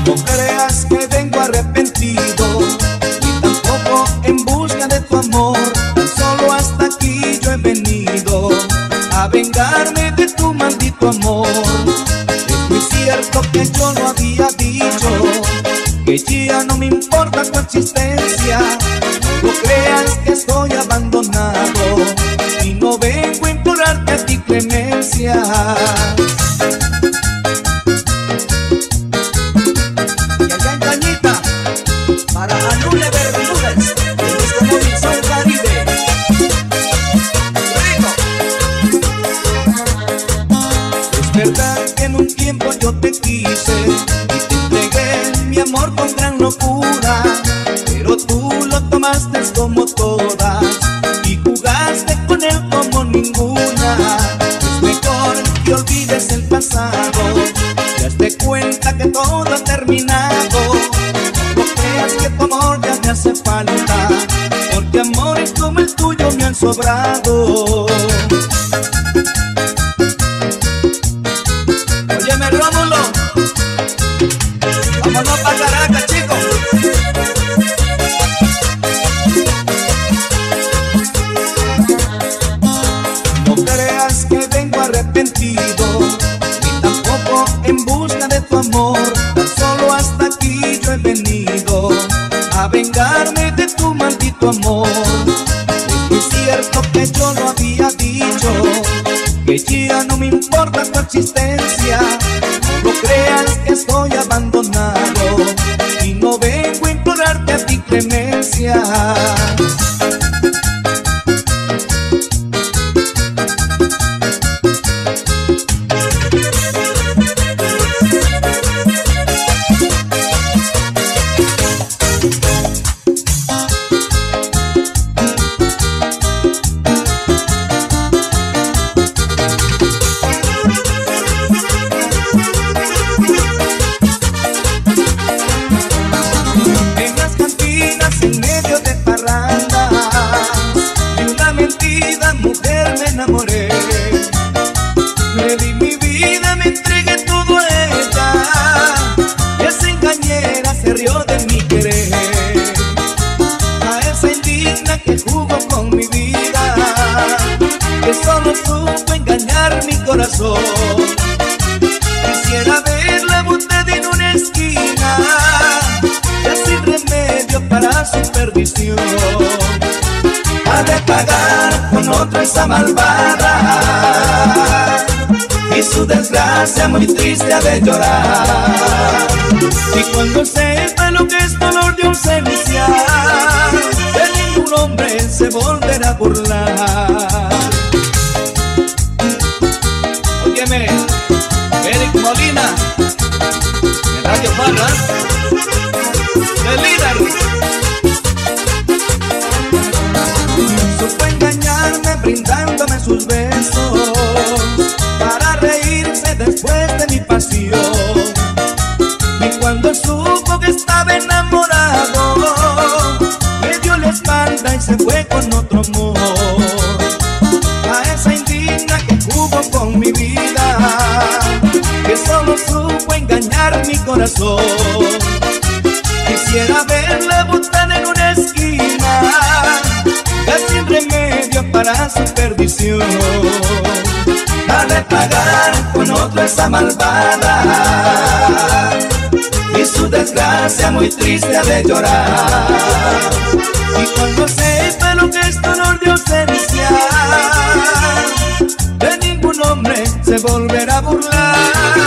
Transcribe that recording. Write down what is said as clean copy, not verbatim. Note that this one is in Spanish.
No creas que vengo arrepentido, ni tampoco en busca de tu amor. Tan solo hasta aquí yo he venido a vengarme de tu maldito amor. Es muy cierto que yo no había dicho que ya no me importa tu existencia. No creas que estoy abandonado y no vengo a implorarte a ti clemencia. Y allá en Cañita, para Anule Bermúdez, de nuestro Movimiento Caribe. Es verdad que en un tiempo yo te quise y te entregué mi amor con gran locura, pero tú lo tomaste como todas y jugaste con él como ninguna. Es mejor que olvides el pasado y hazte cuenta que todo ha terminado. No creas que tu amor ya me hace falta, porque amores como el tuyo me han sobrado. Óyeme, Rómulo, vámonos pa' Caracas, chicos. No creas que vengo arrepentido, ni tampoco en busca de tu amor. Tan solo hasta aquí yo he venido a vengarme de tu maldito amor. Es cierto que yo no había dicho que ya no me importa tu existencia. No creas que estoy abandonado y no vengo a implorarte a ti clemencia. En medio de parrandas, de una mentira mujer me enamoré. Le di mi vida, me entregué todo a ella, y esa engañera se rió de mi querer. A esa indigna que jugó con mi vida, que solo supo engañar mi corazón. Quisiera verla botada en una esquina, ya sin remedio para su perdición. Ha de pagar con otra esa malvada, y su desgracia muy triste ha de llorar. Y cuando sepa lo que es dolor de ausencia, de ningún hombre se volverá a burlar. Óyeme, Eric Molina, en Radio Parras, el líder. Supo engañarme brindándome sus besos para reírse después de mi pasión. Y cuando supo que estaba enamorado, me dio la espalda y se fue con otro amor. A esa indigna que jugó con mi vida, que solo supo engañar mi corazón. Quisiera verla botada en una esquina, ya sin remedio para su perdición. Ha de pagar con otra esa malvada, y su desgracia muy triste ha de llorar. Y cuando sepa lo que es dolor de ausencia, de ningún hombre se volverá a burlar.